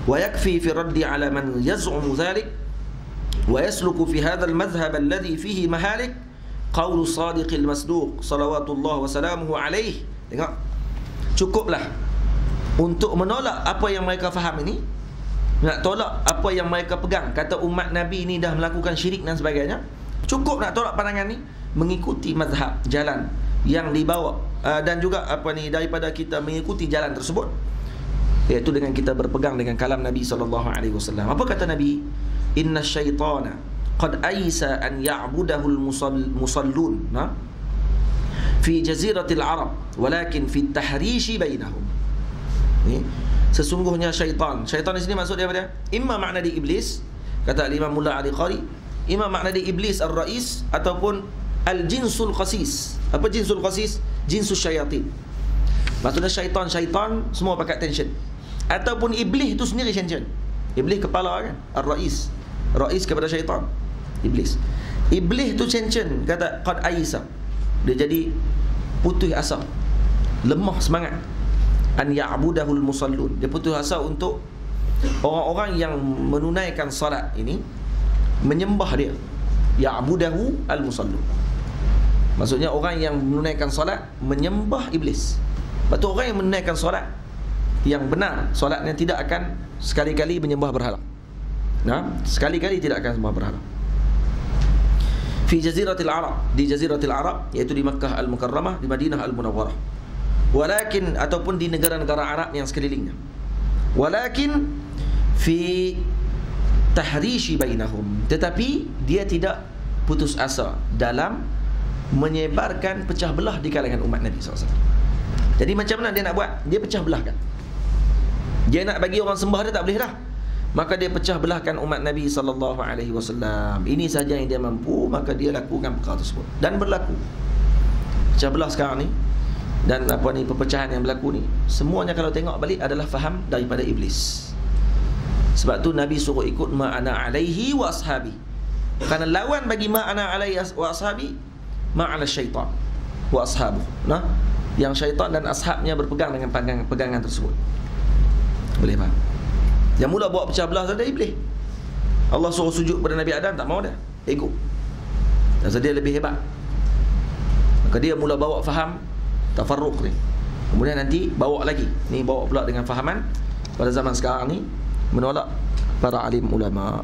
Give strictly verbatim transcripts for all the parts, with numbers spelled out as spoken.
Wa yakfi fi raddi ala man yaz'umu dhalik wa yasluku fi hadha al-madhhab alladhi fihi mahalik qaulu sadiqil masduq salawatullah wa salamuhu alaihi. Tengok, cukuplah untuk menolak apa yang mereka faham ini, nak tolak apa yang mereka pegang, kata umat Nabi ini dah melakukan syirik dan sebagainya. Cukup nak tolak pandangan ni, mengikuti mazhab, jalan yang dibawa uh, dan juga apa ni, daripada kita mengikuti jalan tersebut, iaitu dengan kita berpegang dengan kalam Nabi sallallahu alaihi wasallam. Apa kata Nabi? Inna syaitana qad aisa an ya'budahul musallun nah? fi jaziratil Arab walakin fi tahrishi bainahum. Ni sesungguhnya syaitan. Syaitan di sini maksud dia apa dia? Imma makna di iblis, kata Imam Mullah Ali Qari, imma makna di iblis ar-rais ataupun al-jinsul qasis. Apa jinsul qasis? Jinsus syayatin. Maksudnya syaitan-syaitan semua pakai tension. Ataupun iblis itu sendiri tension. Iblis kepala kan, ar-rais. Rais kepada syaitan, iblis. Iblis tu tension, kata qad aisa. Dia jadi putus asa, lemah semangat. An ya'budahul musallun. Dia putus asa untuk orang-orang yang menunaikan salat ini menyembah dia. Ya'budahu al-musallun. Maksudnya orang yang menunaikan salat menyembah iblis. Lepas tu orang yang menunaikan salat yang benar, salatnya tidak akan sekali-kali menyembah berhala. Nah, sekali-kali tidak akan sembah berhala. Fi jaziratil Arab, di jaziratil Arab, iaitu di Makkah Al-Mukarramah, di Madinah Al-Munawwarah. Walakin, ataupun di negara-negara Arab yang sekelilingnya. Walakin fi tahrishi bainahum, tetapi dia tidak putus asa dalam menyebarkan pecah belah di kalangan umat Nabi sallallahu alaihi wasallam. Jadi macam mana dia nak buat? Dia pecah belahkan. Dia nak bagi orang sembah dia tak boleh dah, maka dia pecah belahkan umat Nabi sallallahu alaihi wasallam. Ini saja yang dia mampu, maka dia lakukan perkara tersebut. Dan berlaku pecah belah sekarang ni, dan apa ni, perpecahan yang berlaku ni, semuanya kalau tengok balik adalah faham daripada iblis. Sebab tu Nabi suruh ikut ma'ana alaihi wa ashabi. Kerana lawan bagi ma'ana alaihi wa ashabi, ma'ala syaitan wa ashabu. Nah, yang syaitan dan ashabnya berpegang dengan pegangan, pegangan tersebut. Boleh faham? Yang mula bawa pecah belah saja iblis. Allah suruh sujud pada Nabi Adam, tak mau dia, ego. Dan dia lebih hebat, maka dia mula bawa faham tafarruq ni. Kemudian nanti bawa lagi, ni bawa pula dengan fahaman pada zaman sekarang ni, menolak para alim ulama.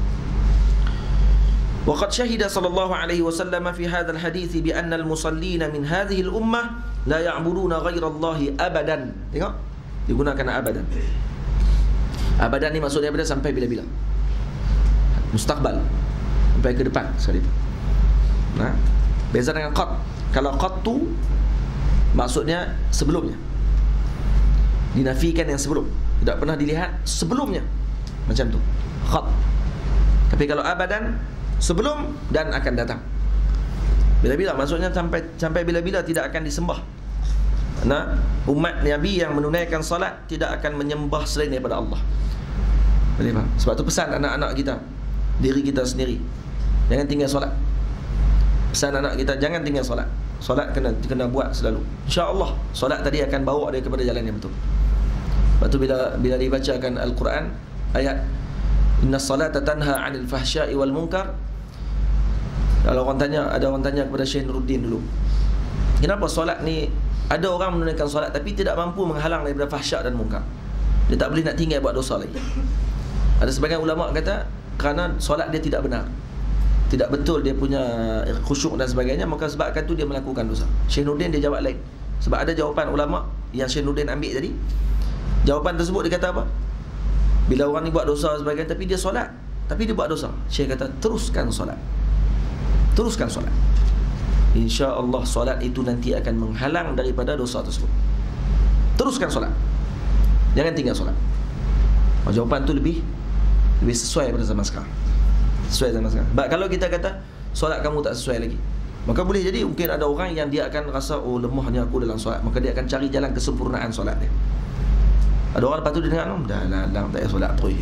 Waqad syahida sallallahu alaihi wasallam fi hadzal hadits bi anna al-musallin min hadhihi al-ummah la ya'buduna ghaira Allah abadan. Tengok, digunakan abadan. Abadan ni maksudnya daripada sampai bila-bila, mustaqbal, sampai ke depan sekali. Nah, beza dengan qat. Kalau qat tu maksudnya sebelumnya, dinafikan yang sebelum, tidak pernah dilihat sebelumnya, macam tu qat. Tapi kalau abadan, sebelum dan akan datang, bila-bila, maksudnya sampai sampai bila-bila tidak akan disembah. Nah, umat Nabi yang menunaikan salat tidak akan menyembah selain daripada Allah. Boleh faham? Sebab tu pesan anak-anak kita, diri kita sendiri, jangan tinggal solat. Pesan anak kita, jangan tinggal solat. Solat kena kena buat selalu. InsyaAllah solat tadi akan bawa dia kepada jalan yang betul. Sebab tu bila bila dibacakan Al-Quran, ayat inna salata tanha 'anil fahsya'i wal munkar. Kalau orang tanya, ada orang tanya kepada Syekh Nuruddin dulu, kenapa solat ni ada orang menunaikan solat tapi tidak mampu menghalang daripada fahsyak dan munkar? Dia tak boleh nak tinggal buat dosa lagi. Ada sebagian ulama kata kerana solat dia tidak benar, tidak betul dia punya khusyuk dan sebagainya, maka sebabkan tu dia melakukan dosa. Syekh Nuruddin dia jawab lain. Sebab ada jawapan ulama yang Syekh Nuruddin ambil tadi. Jawapan tersebut dia kata apa? Bila orang ni buat dosa dan sebagainya tapi dia solat, tapi dia buat dosa, Syekh kata teruskan solat. Teruskan solat. InsyaAllah solat itu nanti akan menghalang daripada dosa tersebut. Teruskan solat, jangan tinggal solat. Jawapan tu lebih lebih sesuai pada zaman sekarang. Sesuai zaman sekarang. Sebab kalau kita kata solat kamu tak sesuai lagi, maka boleh jadi mungkin ada orang yang dia akan rasa, oh lemahnya aku dalam solat, maka dia akan cari jalan kesempurnaan solat dia. Ada orang lepas tu dia dengar, dah lah, dah tak payah solat terus.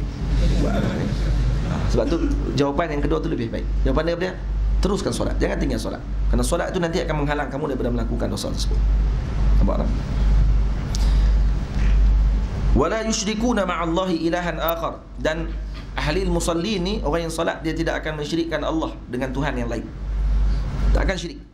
Sebab tu jawapan yang kedua tu lebih baik. Jawapan dia dia teruskan solat, jangan tinggal solat. Kerana solat itu nanti akan menghalang kamu daripada melakukan dosa tersebut. Nampak tak? Wala yusyrikuna ma'allahi ilahan akhar. Dan ahli musalli ni, orang yang salat, dia tidak akan mensyirikkan Allah dengan Tuhan yang lain. Tak akan syirik.